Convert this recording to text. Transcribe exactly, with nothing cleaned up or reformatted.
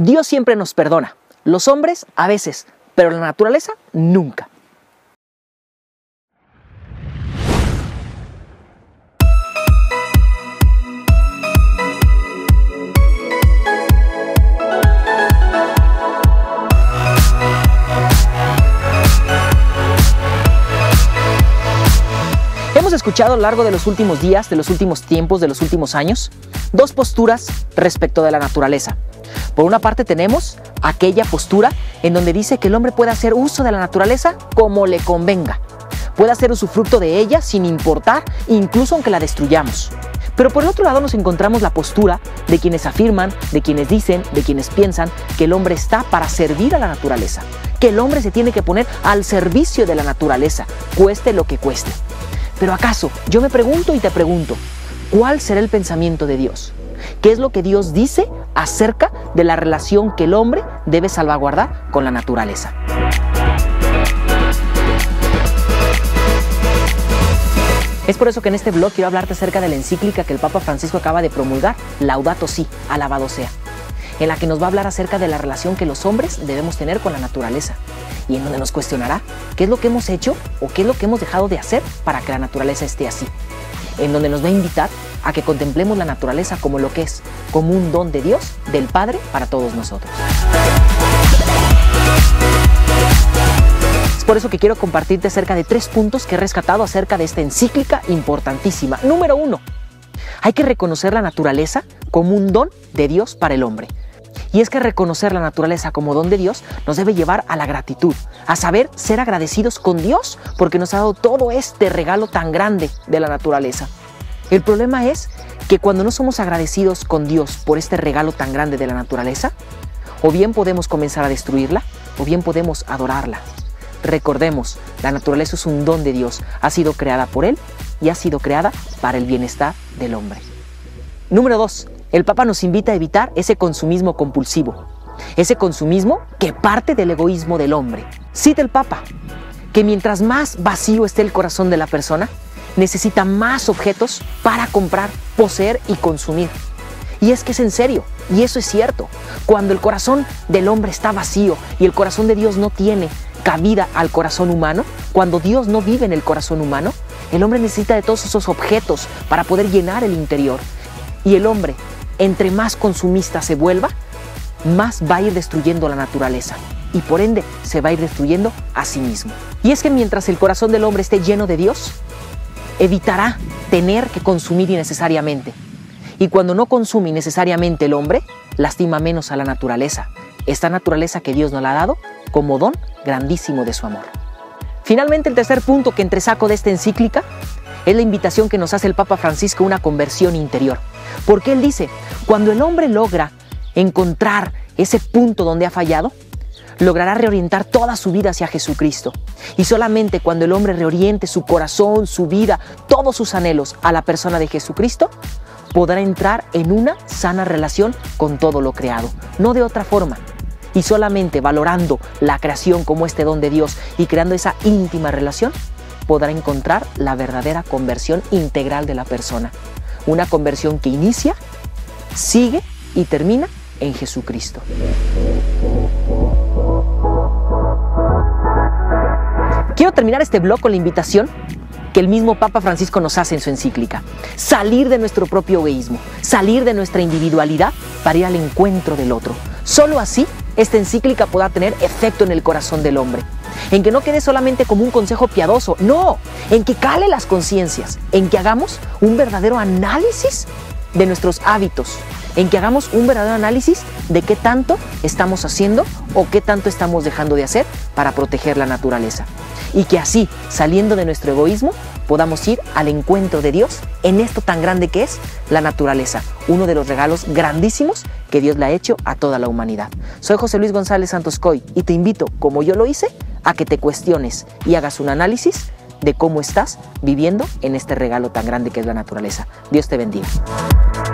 Dios siempre nos perdona, los hombres a veces, pero la naturaleza nunca. Hemos escuchado a lo largo de los últimos días, de los últimos tiempos, de los últimos años, dos posturas respecto de la naturaleza. Por una parte tenemos aquella postura en donde dice que el hombre puede hacer uso de la naturaleza como le convenga. Puede hacer usufructo de ella sin importar, incluso aunque la destruyamos. Pero por el otro lado nos encontramos la postura de quienes afirman, de quienes dicen, de quienes piensan que el hombre está para servir a la naturaleza, que el hombre se tiene que poner al servicio de la naturaleza, cueste lo que cueste. Pero acaso, yo me pregunto y te pregunto, ¿cuál será el pensamiento de Dios? ¿Qué es lo que Dios dice acerca de la relación que el hombre debe salvaguardar con la naturaleza? Es por eso que en este blog quiero hablarte acerca de la encíclica que el Papa Francisco acaba de promulgar, Laudato Si, alabado sea, en la que nos va a hablar acerca de la relación que los hombres debemos tener con la naturaleza y en donde nos cuestionará qué es lo que hemos hecho o qué es lo que hemos dejado de hacer para que la naturaleza esté así, en donde nos va a invitar a que contemplemos la naturaleza como lo que es, como un don de Dios, del Padre, para todos nosotros. Es por eso que quiero compartirte acerca de tres puntos que he rescatado acerca de esta encíclica importantísima. Número uno, hay que reconocer la naturaleza como un don de Dios para el hombre. Y es que reconocer la naturaleza como don de Dios nos debe llevar a la gratitud, a saber ser agradecidos con Dios porque nos ha dado todo este regalo tan grande de la naturaleza. El problema es que cuando no somos agradecidos con Dios por este regalo tan grande de la naturaleza, o bien podemos comenzar a destruirla, o bien podemos adorarla. Recordemos, la naturaleza es un don de Dios, ha sido creada por Él y ha sido creada para el bienestar del hombre. Número dos, el Papa nos invita a evitar ese consumismo compulsivo, ese consumismo que parte del egoísmo del hombre. Cita el Papa que mientras más vacío esté el corazón de la persona, necesita más objetos para comprar, poseer y consumir. Y es que es en serio, y eso es cierto. Cuando el corazón del hombre está vacío y el corazón de Dios no tiene cabida al corazón humano, cuando Dios no vive en el corazón humano, el hombre necesita de todos esos objetos para poder llenar el interior. Y el hombre, entre más consumista se vuelva, más va a ir destruyendo la naturaleza y por ende se va a ir destruyendo a sí mismo. Y es que mientras el corazón del hombre esté lleno de Dios, evitará tener que consumir innecesariamente. Y cuando no consume innecesariamente el hombre, lastima menos a la naturaleza, esta naturaleza que Dios nos la ha dado como don grandísimo de su amor. Finalmente, el tercer punto que entresaco de esta encíclica es la invitación que nos hace el Papa Francisco a una conversión interior. Porque él dice, cuando el hombre logra encontrar ese punto donde ha fallado, logrará reorientar toda su vida hacia Jesucristo. Y solamente cuando el hombre reoriente su corazón, su vida, todos sus anhelos a la persona de Jesucristo, podrá entrar en una sana relación con todo lo creado, no de otra forma. Y solamente valorando la creación como este don de Dios y creando esa íntima relación, podrá encontrar la verdadera conversión integral de la persona. Una conversión que inicia, sigue y termina en Jesucristo. Quiero terminar este blog con la invitación que el mismo Papa Francisco nos hace en su encíclica. Salir de nuestro propio egoísmo, salir de nuestra individualidad para ir al encuentro del otro. Solo así esta encíclica podrá tener efecto en el corazón del hombre. En que no quede solamente como un consejo piadoso, no, en que cale las conciencias, en que hagamos un verdadero análisis de nuestros hábitos, en que hagamos un verdadero análisis de qué tanto estamos haciendo o qué tanto estamos dejando de hacer para proteger la naturaleza. Y que así, saliendo de nuestro egoísmo, podamos ir al encuentro de Dios en esto tan grande que es la naturaleza, uno de los regalos grandísimos que Dios le ha hecho a toda la humanidad. Soy José Luis González Santos Coy y te invito, como yo lo hice, a que te cuestiones y hagas un análisis de cómo estás viviendo en este regalo tan grande que es la naturaleza. Dios te bendiga.